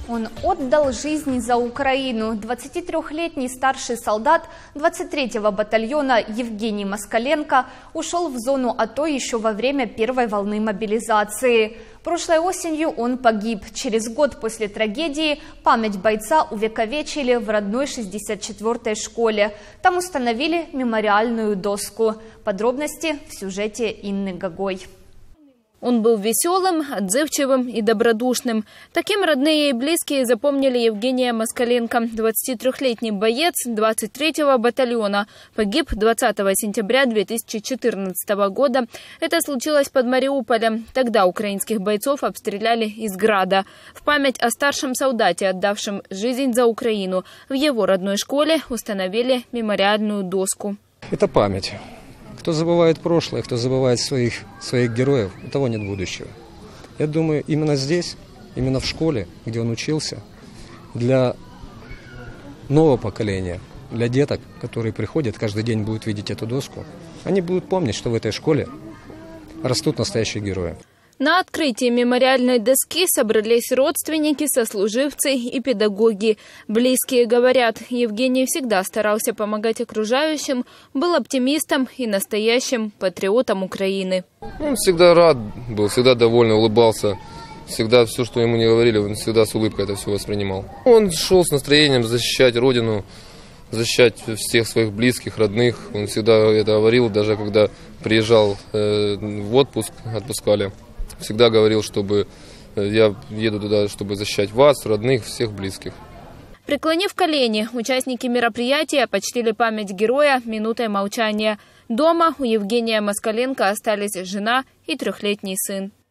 Он отдал жизнь за Украину. 23-летний старший солдат 23-го батальона Евгений Москаленко ушел в зону АТО еще во время первой волны мобилизации. Прошлой осенью он погиб. Через год после трагедии память бойца увековечили в родной 64-й школе. Там установили мемориальную доску. Подробности в сюжете Инны Гогой. Он был веселым, отзывчивым и добродушным. Таким родные и близкие запомнили Евгения Москаленко. 23-летний боец 23-го батальона погиб 20 сентября 2014 года. Это случилось под Мариуполем. Тогда украинских бойцов обстреляли из града. В память о старшем солдате, отдавшем жизнь за Украину, в его родной школе установили мемориальную доску. Это память. Кто забывает прошлое, кто забывает своих героев, у того нет будущего. Я думаю, именно здесь, именно в школе, где он учился, для нового поколения, для деток, которые приходят, каждый день будут видеть эту доску, они будут помнить, что в этой школе растут настоящие герои. На открытии мемориальной доски собрались родственники, сослуживцы и педагоги. Близкие говорят, Евгений всегда старался помогать окружающим, был оптимистом и настоящим патриотом Украины. Он всегда рад был, всегда довольный, улыбался. Всегда все, что ему не говорили, он всегда с улыбкой это все воспринимал. Он шел с настроением защищать Родину, защищать всех своих близких, родных. Он всегда это говорил, даже когда приезжал в отпуск, отпускали. Всегда говорил, чтобы я еду туда, чтобы защищать вас, родных, всех близких. Преклонив колени, участники мероприятия почтили память героя минутой молчания. Дома у Евгения Москаленко остались жена и 3-летний сын.